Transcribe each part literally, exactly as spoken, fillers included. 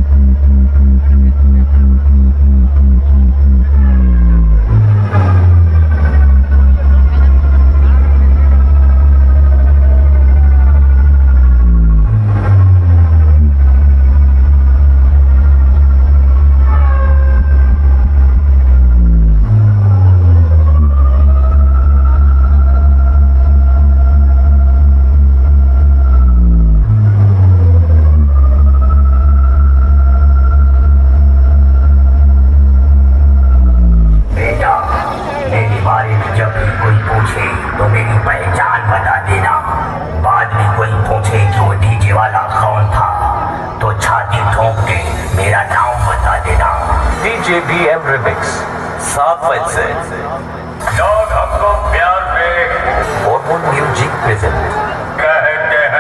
तो मेरी पहचान बता देना। बाद में कोई पूछे कि वो डीजे वाला कौन था तो छाती ठोक के मेरा नाम बता देना। डीजे बी एम रिमिक्स सात बजे लोग हमको प्यार पे और म्यूजिक प्रेजेंट कहते हैं।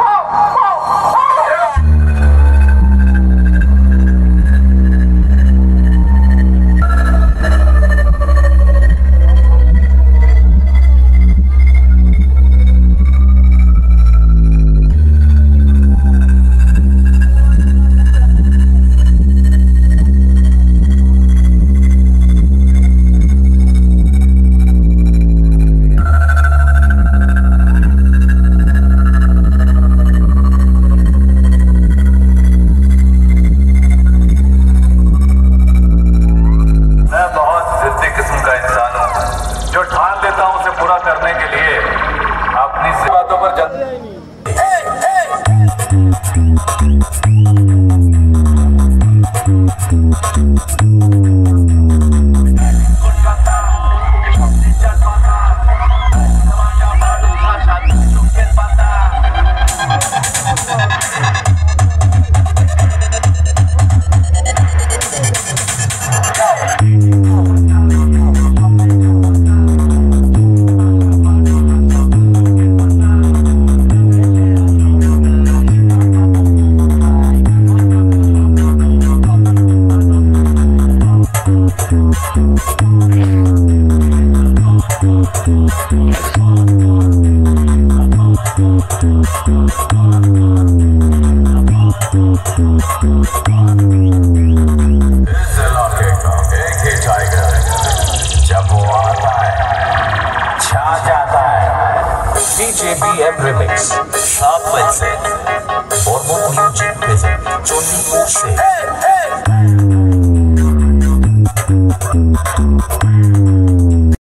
जो ठान लेता हूं उसे पूरा करने के लिए अपनी सी बातों पर चल इस इलाके का एक ही टाइगर जब वो आता है छा जाता है। डीजे बी एम रिमिक्स सात बजे और म्यूजिक प्रेजेंट चोलीपुर से।